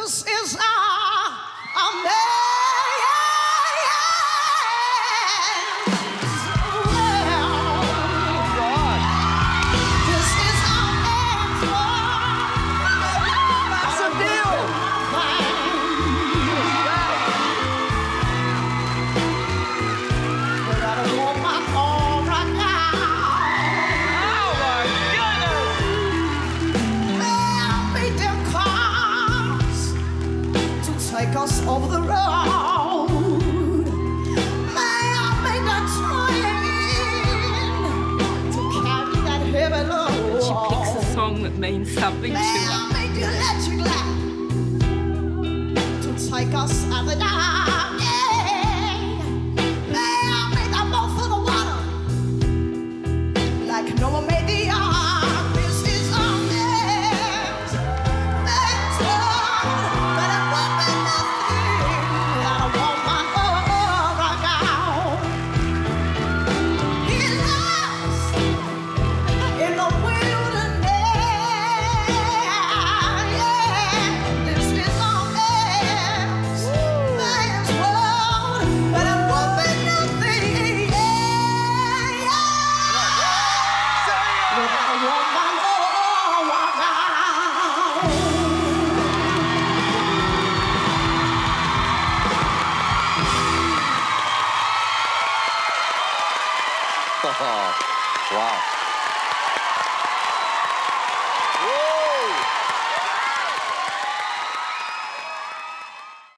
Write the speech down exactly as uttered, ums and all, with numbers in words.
This is our amazing. Take us over the road. May I make that train to carry that heavy load. She picks a song that means something to May her. I make the electric light to take us out the dark. Yeah. May I make that boat for the water like Noah made the ark. This is our man's man's world, but it won't be nothing without a woman right now. He's lost in the wilderness. Yeah, this is our man's man's world, but it won't be nothing. Yeah, yeah. Without a woman right now. Wow.